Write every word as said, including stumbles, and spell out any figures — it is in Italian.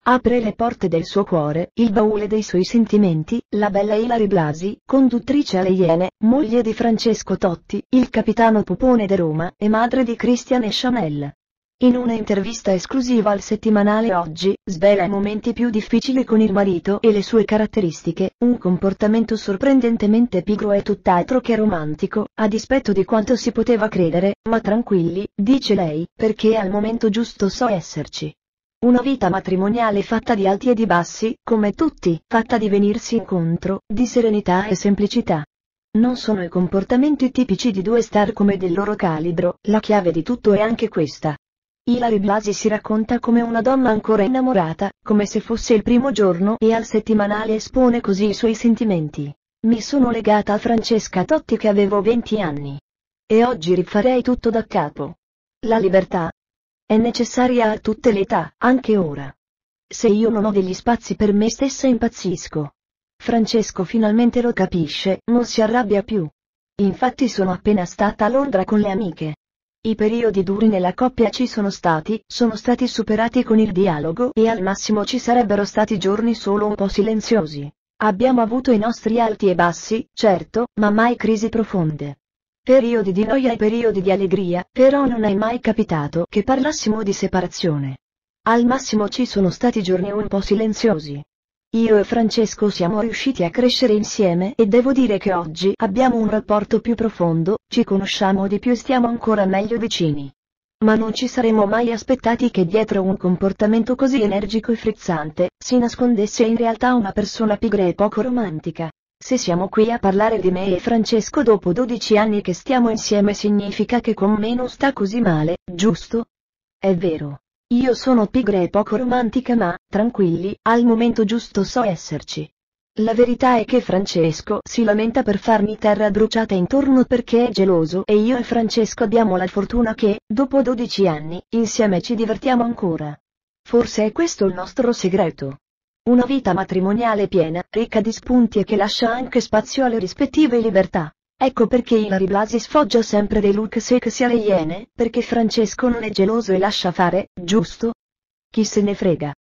Apre le porte del suo cuore, il baule dei suoi sentimenti, la bella Ilary Blasi, conduttrice alle Iene, moglie di Francesco Totti, il capitano Pupone de Roma, e madre di Christian e Chanel. In una intervista esclusiva al settimanale Oggi, svela i momenti più difficili con il marito e le sue caratteristiche, un comportamento sorprendentemente pigro e tutt'altro che romantico, a dispetto di quanto si poteva credere, ma tranquilli, dice lei, perché al momento giusto so esserci. Una vita matrimoniale fatta di alti e di bassi, come tutti, fatta di venirsi incontro, di serenità e semplicità. Non sono i comportamenti tipici di due star come del loro calibro, la chiave di tutto è anche questa. Ilary Blasi si racconta come una donna ancora innamorata, come se fosse il primo giorno, e al settimanale espone così i suoi sentimenti. Mi sono legata a Francesca Totti che avevo venti anni. E oggi rifarei tutto da capo. La libertà è necessaria a tutte le età, anche ora. Se io non ho degli spazi per me stessa impazzisco. Francesco finalmente lo capisce, non si arrabbia più. Infatti sono appena stata a Londra con le amiche. I periodi duri nella coppia ci sono stati, sono stati superati con il dialogo e al massimo ci sarebbero stati giorni solo un po' silenziosi. Abbiamo avuto i nostri alti e bassi, certo, ma mai crisi profonde. Periodi di noia e periodi di allegria, però non è mai capitato che parlassimo di separazione. Al massimo ci sono stati giorni un po' silenziosi. Io e Francesco siamo riusciti a crescere insieme e devo dire che oggi abbiamo un rapporto più profondo, ci conosciamo di più e stiamo ancora meglio vicini. Ma non ci saremmo mai aspettati che dietro un comportamento così energico e frizzante, si nascondesse in realtà una persona pigra e poco romantica. Se siamo qui a parlare di me e Francesco dopo dodici anni che stiamo insieme significa che con me non sta così male, giusto? È vero. Io sono pigra e poco romantica ma, tranquilli, al momento giusto so esserci. La verità è che Francesco si lamenta per farmi terra bruciata intorno perché è geloso e io e Francesco abbiamo la fortuna che, dopo dodici anni, insieme ci divertiamo ancora. Forse è questo il nostro segreto. Una vita matrimoniale piena, ricca di spunti e che lascia anche spazio alle rispettive libertà. Ecco perché Ilary Blasi sfoggia sempre dei look sexy alle Iene, perché Francesco non è geloso e lascia fare, giusto? Chi se ne frega.